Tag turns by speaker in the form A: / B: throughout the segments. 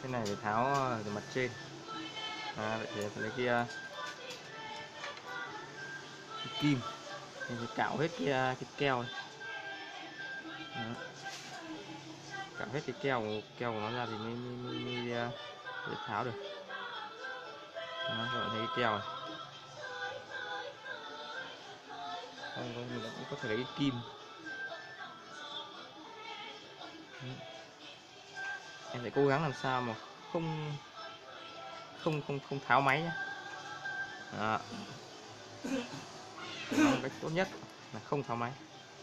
A: Cái này phải tháo từ mặt trên. Vậy thì phải lấy cái kim, mình phải cạo hết cái keo này. Đó. Cạo hết cái keo của nó ra thì mới tháo được. Đó, các bạn thấy cái keo này. Mình cũng có thể lấy cái kim. Đó. Em phải cố gắng làm sao mà không không tháo máy nhé. Đó. Cách tốt nhất là không tháo máy.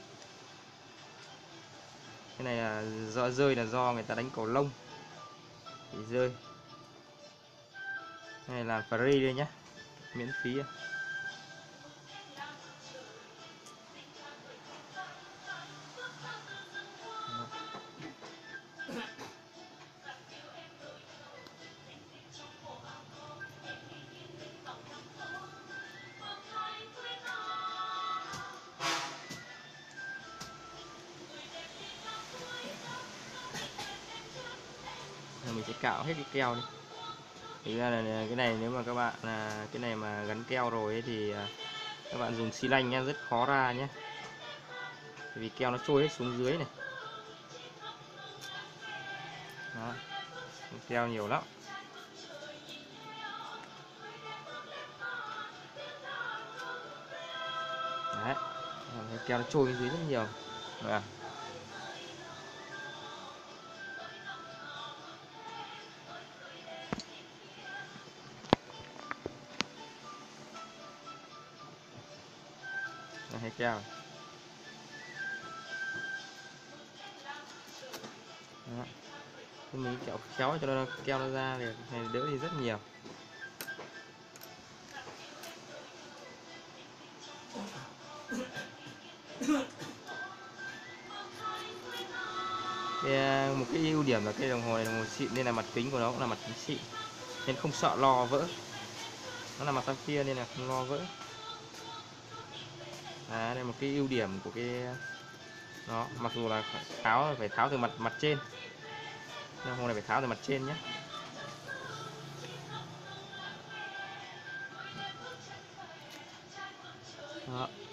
A: Cái này là rơi là do người ta đánh cầu lông thì rơi. Cái này là free đây nhé, miễn phí. Mình sẽ cạo hết cái keo đi. Thực ra là cái này nếu mà các bạn cái này mà gắn keo rồi ấy, thì các bạn dùng xi lanh nhá, rất khó ra nhé, vì keo nó trôi hết xuống dưới này. Đó, keo nhiều lắm. Đấy, keo nó trôi xuống dưới rất nhiều. Đấy. Hết keo. Đó. Mình kéo cho nó keo nó ra thì này đỡ đi rất nhiều. Một cái ưu điểm là cái đồng hồ này đồng hồ xịn nên là mặt kính của nó cũng là mặt kính xịn nên không sợ lo vỡ. Nó là mặt sapphire nên là không lo vỡ. Đây là một cái ưu điểm của cái nó, mặc dù là phải tháo từ mặt trên. Đồng hồ này phải tháo từ mặt trên nhé. Đó.